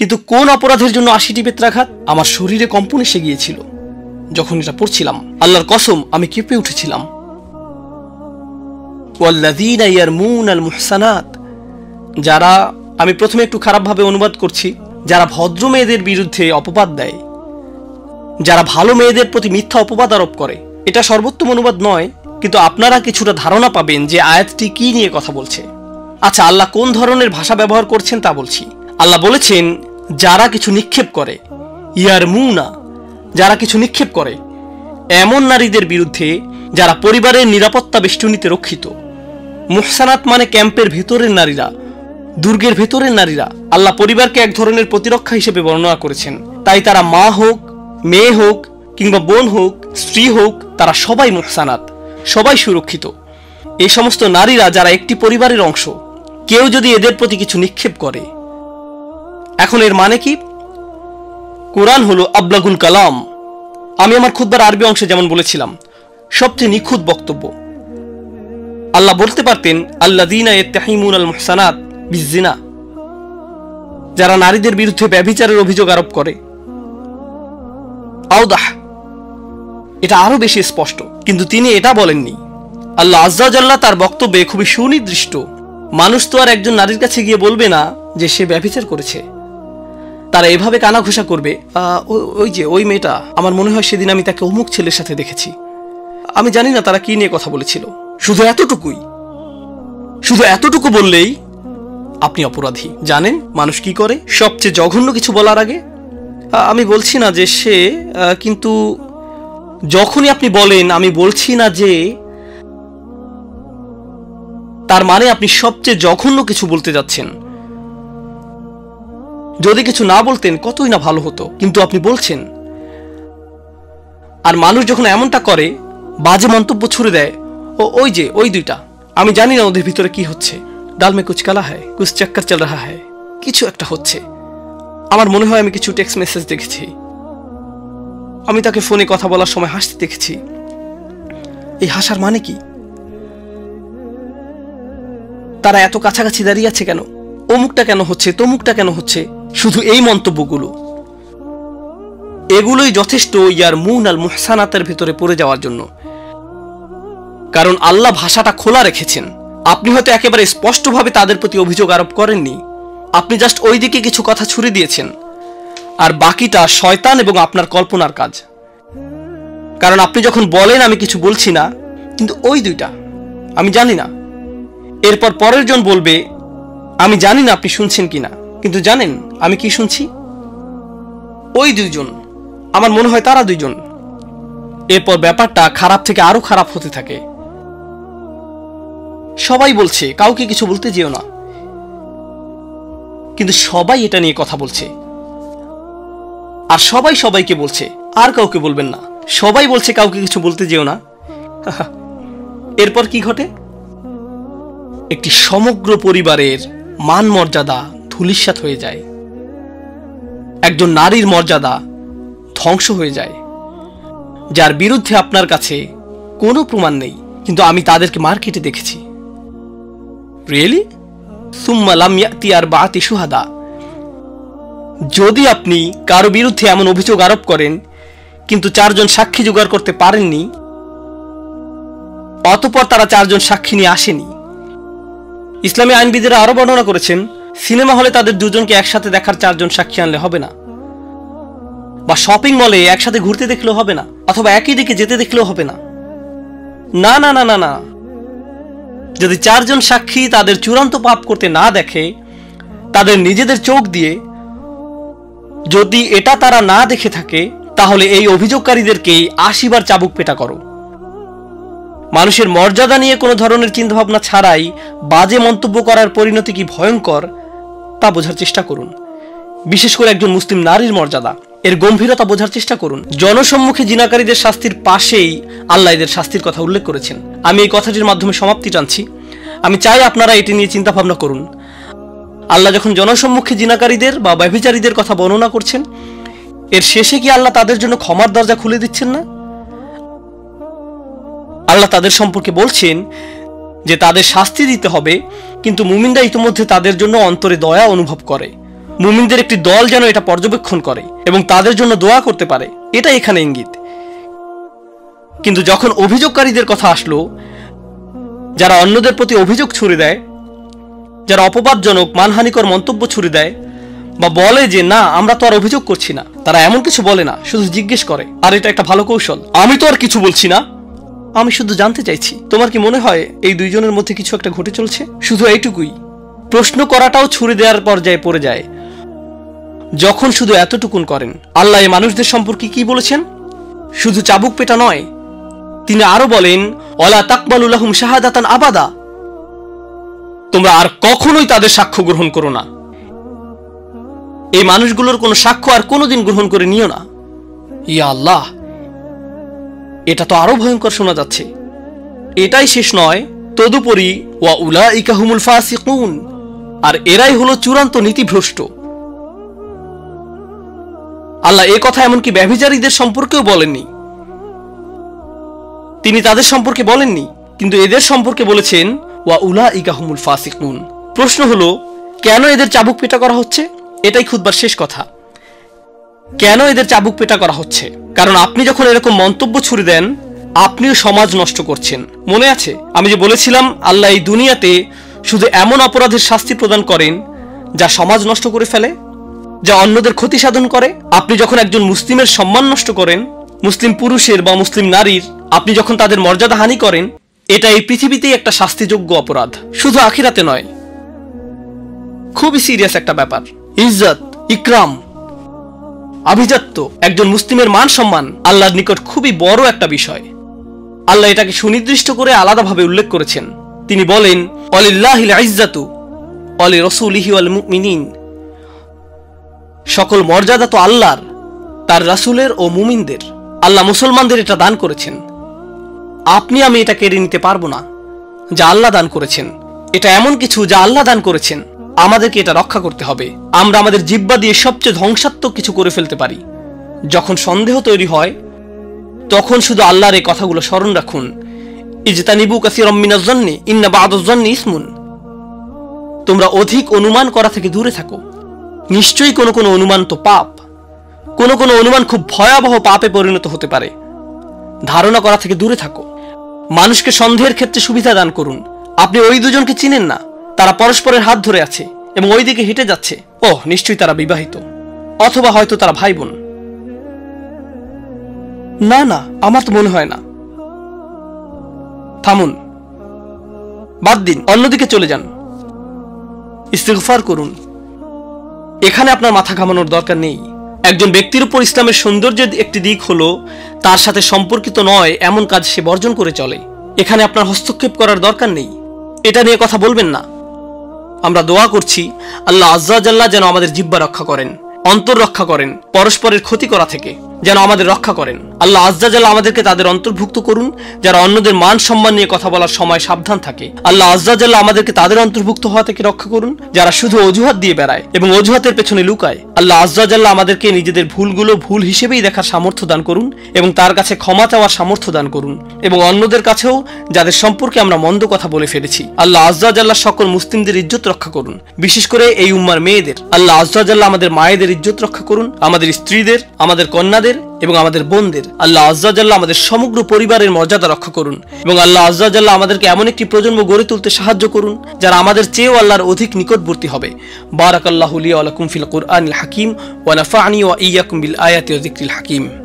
কিন্তু কোন অপরাধের জন্য 80টি বেত্রাঘাত? আমার শরীরে কম্পন এসে গিয়েছিল যখন এটা পড়ছিলাম। আল্লাহর কসম, আমি কেঁপে উঠেছিলাম। ওয়াল্লাযীনা ইয়ারমুনাল মুহসানাত, যারা, আমি প্রথমে একটু খারাপভাবে অনুবাদ করছি, যারা ভদ্র মেয়েদের বিরুদ্ধে অপবাদ দেয়, যারা ভালো মেয়েদের প্রতি মিথ্যা অপবাদ আরোপ করে। এটা সর্বোত্তম অনুবাদ নয়, কিন্তু আপনারা কিছুটা ধারণা পাবেন যে আয়াতটি কি নিয়ে কথা বলছে। আচ্ছা, আল্লাহ কোন ধরনের ভাষা ব্যবহার করছেন তা বলছি। আল্লাহ বলেছেন যারা কিছু নিক্ষেপ করে, ইয়ারমুনা, যারা কিছু নিক্ষেপ করে এমন নারীদের বিরুদ্ধে যারা পরিবারের নিরাপত্তা বেষ্টনীতে রক্ষিত। মুহসানাত মানে ক্যাম্পের ভেতরের নারীরা, দুর্গের ভেতরের নারীরা। আল্লাহ পরিবারকে এক ধরনের প্রতিরক্ষা হিসেবে বর্ণনা করেছেন। তাই তারা মা হোক, মেয়ে হোক, কিংবা বোন হোক, স্ত্রী হোক, তারা সবাই মুহসানাত, সবাই সুরক্ষিত। এই সমস্ত নারীরা যারা একটি পরিবারের অংশ, কেউ যদি এদের প্রতি কিছু নিক্ষেপ করে। এখন এর মানে কি? কোরআন হলো আবলাগুল কালাম। আমি আমার খুতবার আরবি অংশে যেমন বলেছিলাম, সবচেয়ে নিখুঁত বক্তব্য। আল্লাহ বলতে পারতেন আল্লাযীনা ইয়াত্তাহিমুনাল মুহসানাত বিজ্জিনা, যারা নারীদের বিরুদ্ধে ব্যভিচারের অভিযোগ আরোপ করে। আওদাহ, এটা আরো বেশি স্পষ্ট, কিন্তু তিনি এটা বলেননি। আল্লাহ আজ্জা ওয়া জাল্লা তার বক্তব্যে খুবই সুনির্দিষ্ট। মানুষ তো আর একজন নারীর কাছে গিয়ে বলবে না যে সে ব্যভিচার করেছে। তারা এভাবে কানাঘুষা করবে, ওই যে ওই মেয়েটা, আমার মনে হয় সেদিন আমি তাকে অমুক ছেলের সাথে দেখেছি। আমি জানি না তারা কি নিয়ে কথা বলেছিল। শুধু এতটুকুই, শুধু এতটুকু বললেই আপনি অপরাধী। জানেন মানুষ কি করে? সবচেয়ে জঘন্য কিছু বলার আগে, আমি বলছি না যে সে, কিন্তু যখনই আপনি বলেন আমি বলছি না যে, তার মানে আপনি সবচেয়ে জঘন্য কিছু বলতে যাচ্ছেন। যদি কিছু না বলতেন কতই না ভালো হতো, কিন্তু আপনি বলছেন। আর মানুষ যখন এমনটা করে, বাজে মন্তব্য ছুড়ে দেয়, ওই যে ওই দুইটা, আমি জানি না ওদের ভিতরে কি হচ্ছে, ডাল মে কুছ কালা হ্যায়, কুছ চক্কর চল রাহা হ্যায়, কিছু একটা হচ্ছে। আমার মনে হয় আমি কিছু টেক্সট মেসেজ দেখেছি, আমি তাকে ফোনে কথা বলার সময় হাসতে দেখেছি। এই হাসার মানে কি? তারা এত কাছাকাছি দাঁড়িয়ে আছে কেন? অমুকটা কেন হচ্ছে, তমুকটা কেন হচ্ছে? শুধু এই মন্তব্যগুলো, এগুলোই যথেষ্ট ইয়ারমুনাল মুহসানাতের ভিতরে পড়ে যাওয়ার জন্য। কারণ আল্লাহ ভাষাটা খোলা রেখেছেন। আপনি হয়তো একেবারে স্পষ্টভাবে তাদের প্রতি অভিযোগ আরোপ করেননি, আপনি জাস্ট ওই দিকে কিছু কথা ছুড়ে দিয়েছেন, আর বাকিটা শয়তান এবং আপনার কল্পনার কাজ। কারণ আপনি যখন বলেন আমি কিছু বলছি না, কিন্তু ওই দুইটা, আমি জানি না, এরপর পরের জন বলবে আমি জানি না আপনি শুনছেন কিনা, কিন্তু জানেন আমি কি শুনছি? ওই দুইজন, আমার মনে হয় তারা দুইজন। এরপর ব্যাপারটা খারাপ থেকে আরো খারাপ হতে থাকে। সবাই বলছে কাউকে কিছু বলতে যেও না, কিন্তু সবাই এটা নিয়ে কথা বলছে, আর সবাই সবাইকে বলছে আর কাউকে বলবেন না। সবাই বলছে কাউকে কিছু বলতে যেও না। এরপর কি ঘটে? একটি সমগ্র পরিবারের মান মর্যাদা ধূলিসাৎ হয়ে যায়, একজন নারীর মর্যাদা ধ্বংস হয়ে যায়, যার বিরুদ্ধে আপনার কাছে কোনো প্রমাণ নেই, কিন্তু আমি তাদেরকে মার্কেটে দেখেছি। রিয়েলি? সুম্মা লাম ইয়াতি আরবাআতি শুহাদা, যদি আপনি কারো বিরুদ্ধে এমন অভিযোগ আরোপ করেন কিন্তু 4 জন সাক্ষী জোগাড় করতে পারেননি, অতঃপর তারা 4 জন সাক্ষী নিয়ে আসেনি। ইসলামী আইনবিদেরা আরো বর্ণনা করেছেন, সিনেমা হলে তাদের 2 জনকে একসাথে দেখার 4 জন সাক্ষী আনলে হবে না, বা শপিং মলে একসাথে ঘুরতে দেখলেও হবে না, অথবা একই দিকে যেতে দেখলেও হবে না। না না না না না, যদি 4 জন সাক্ষী তাদের চূড়ান্ত পাপ করতে না দেখে, তাদের নিজেদের চোখ দিয়ে যদি এটা তারা না দেখে থাকে, তাহলে এই অভিযোগকারীদেরকে 80 বার চাবুক পেটা করো। মানুষের মর্যাদা নিয়ে কোনো ধরনের চিন্তাভাবনা ছাড়াই বাজে মন্তব্য করার পরিণতি কি ভয়ঙ্কর তা বোঝার চেষ্টা করুন। বিশেষ করে একজন মুসলিম নারীর মর্যাদা, এর গম্ভীরতা বোঝার চেষ্টা করুন। জনসম্মুখে জিনাকারীদের শাস্তির পাশেই আল্লাহ এদের শাস্তির কথা উল্লেখ করেছেন। আমি এই কথাটির মাধ্যমে সমাপ্তি টানছি। আমি চাই আপনারা এটি নিয়ে চিন্তা ভাবনা করুন। আল্লাহ যখন জনসম্মুখে জিনাকারীদের বা ব্যভিচারীদের কথা বর্ণনা করছেন, এর শেষে কি আল্লাহ তাদের জন্য ক্ষমার দরজা খুলে দিচ্ছেন না? আল্লাহ তাদের সম্পর্কে বলছেন যে তাদের শাস্তি দিতে হবে, কিন্তু মুমিনরা ইতিমধ্যে তাদের জন্য অন্তরে দয়া অনুভব করে, মুমিনদের একটি দল যেন এটা পর্যবেক্ষণ করে এবং তাদের জন্য দোয়া করতে পারে, এটা এখানে ইঙ্গিত। কিন্তু যখন অভিযোগকারীদের কথা আসলো, যারা অন্যদের প্রতি অভিযোগ ছুড়ে দেয়, যারা অপবাদজনক মানহানিকর মন্তব্য ছুড়ে দেয় বা বলে যে না আমরা তো আর অভিযোগ করছি না, তারা এমন কিছু বলে না, শুধু জিজ্ঞেস করে। আর এটা একটা ভালো কৌশল। আমি তো আর কিছু বলছি না, আমি শুধু জানতে চাইছি তোমার কি মনে হয় এই দুইজনের মধ্যে কিছু একটা ঘটে চলছে, শুধু এইটুকুই। প্রশ্ন করাটাও ছুড়ে দেওয়ার পর্যায়ে পড়ে যায় যখন শুধু এতটুকুন করেন। আল্লাহ এই মানুষদের সম্পর্কে কি বলেছেন? শুধু চাবুক পেটা নয়, তিনি আরো বলেন ওয়ালা তাকবালু লাহুম শাহাদাতান আবাদা, তোমরা আর কখনোই তাদের সাক্ষ্য গ্রহণ করো না। এই মানুষগুলোর কোনো সাক্ষ্য আর কোনোদিন গ্রহণ করে নিও না। ইয়া আল্লাহ, এটা তো আরো ভয়ঙ্কর শোনা যাচ্ছে। এটাই শেষ নয়, তদুপরি ওয়া উলাইকা হুমুল ফাসিকুন, আর এরাই হলো চূড়ান্ত নীতিভ্রষ্ট। আল্লাহ এ কথা এমনকি ব্যভিচারীদের সম্পর্কেও বলেননি, তিনি তাদের সম্পর্কে বলেননি, কিন্তু এদের সম্পর্কে বলেছেন ওয়া উলাইকা হুমুল ফাসিকুন। প্রশ্ন হলো কেন এদের চাবুক পেটা করা হচ্ছে? এটাই খুতবার শেষ কথা। কেন এদের চাবুক পেটা করা হচ্ছে? কারণ আপনি যখন এরকম মন্তব্য ছুড়ে দেন, আপনিও সমাজ নষ্ট করছেন। মনে আছে আমি যে বলেছিলাম আল্লাহ এই দুনিয়াতে শুধু এমন অপরাধের শাস্তি প্রদান করেন যা সমাজ নষ্ট করে ফেলে, যা অন্যদের ক্ষতি সাধন করে। আপনি যখন একজন মুসলিমের সম্মান নষ্ট করেন, মুসলিম পুরুষের বা মুসলিম নারীর, আপনি যখন তাদের মর্যাদা হানি করেন, এটা এই পৃথিবীতেই একটা শাস্তিযোগ্য অপরাধ, শুধু আখিরাতে নয়। খুবই সিরিয়াস একটা ব্যাপার। ইজ্জত, ইকরাম, আভিজাত্য, একজন মুসলিমের মান সম্মান আল্লাহর নিকট খুবই বড় একটা বিষয়। আল্লাহ এটাকে সুনির্দিষ্ট করে আলাদাভাবে উল্লেখ করেছেন। তিনি বলেন ওয়ালিল্লাহিল ইজ্জাতু ওয়ালি রাসূলিহি ওয়াল মুমিনিন, সকল মর্যাদা তো আল্লাহর, তার রাসূলের ও মুমিনদের। আল্লাহ মুসলমানদের এটা দান করেছেন। আপনি আমি এটা কেড়ে নিতে পারবো না যা আল্লাহ দান করেছেন। এটা এমন কিছু যা আল্লাহ দান করেছেন, আমাদেরকে এটা রক্ষা করতে হবে। আমরা আমাদের জিহ্বা দিয়ে সবচেয়ে ধ্বংসাত্মক কিছু করে ফেলতে পারি। যখন সন্দেহ তৈরি হয়, তখন শুধু আল্লাহর এই কথাগুলো স্মরণ রাখুন, ইজতানিবু কাসীরাম মিনাজ-যন্নি ইন্না বা'দাজ-যন্নি ইসমুন। তোমরা অধিক অনুমান করা থেকে দূরে থাকো, নিশ্চয়ই কোনো কোনো অনুমান তো পাপ। কোনো কোনো অনুমান খুব ভয়াবহ পাপে পরিণত হতে পারে। ধারণা করা থেকে দূরে থাকো। মানুষকে সন্দেহের ক্ষেত্রে সুবিধা দান করুন। আপনি ওই দুজনকে চিনেন না, তারা পরস্পরের হাত ধরে আছে এবং ওই দিকে হেঁটে যাচ্ছে। ওহ, নিশ্চয়ই তারা বিবাহিত, অথবা হয়তো তারা ভাই বোন। না না, আমার তো মনে হয় না। থামুন, বাদ দিন, অন্যদিকে চলে যান, ইস্তিগফার করুন। এখানে আপনার মাথা ঘামানোর দরকার নেই। একজন ব্যক্তির উপর ইসলামের সৌন্দর্যের একটি দিক হলো তার সাথে সম্পর্কিত নয় এমন কাজ সে বর্জন করে চলে। এখানে আপনার হস্তক্ষেপ করার দরকার নেই, এটা নিয়ে কথা বলবেন না। আমরা দোয়া করছি আল্লাহ আজ্জা জাল্লা যেন আমাদের জিহ্বা রক্ষা করেন, অন্তর রক্ষা করেন, পরস্পরের ক্ষতি করা থেকে যেন আমাদের রক্ষা করেন। আল্লাহ আজ্জা জাল্লা আমাদেরকে তাদের অন্তর্ভুক্ত করুন যারা অন্যদের মান সম্মান নিয়ে কথা বলার সময় সাবধান থাকে। আল্লাহ আজ্জা জাল্লা আমাদেরকে তাদের অন্তর্ভুক্ত হওয়া থেকে রক্ষা করুন যারা শুধু অজুহাত দিয়ে বেড়ায় এবং অজুহাতের পেছনে লুকায়। আল্লাহ আজ্জা জাল্লা আমাদেরকে নিজেদের ভুলগুলো ভুল হিসেবেই দেখার সামর্থ্য দান করুন এবং তার কাছে ক্ষমা চাওয়ার সামর্থ্য দান করুন, এবং অন্যদের কাছেও যাদের সম্পর্কে আমরা মন্দ কথা বলে ফেলেছি। আল্লাহ আজ্জা জাল্লা সকল মুসলিমদের ইজ্জত রক্ষা করুন, বিশেষ করে এই উম্মার মেয়েদের। আল্লাহ আজ্জা জাল্লা আমাদের মায়েদের ইজ্জত রক্ষা করুন, আমাদের স্ত্রীদের, আমাদের কন্যাদের এবং আমাদের বোনদের। আল্লাহ আজ্জা জাল্লা আমাদের সমগ্র পরিবারের মর্যাদা রক্ষা করুন, এবং আল্লাহ আজ্জা জাল্লা আমাদেরকে এমন একটি প্রজন্ম গড়ে তুলতে সাহায্য করুন যারা আমাদের চেয়েও আল্লাহর অধিক নিকটবর্তী হবে। বারাকাল্লাহু লি ওয়া লাকুম ফিল কুরআনিল হাকিম ওয়া নাফা'নি ওয়া ইয়্যাকুম বিল আয়াতি ওয়া যিকরিল হাকিম।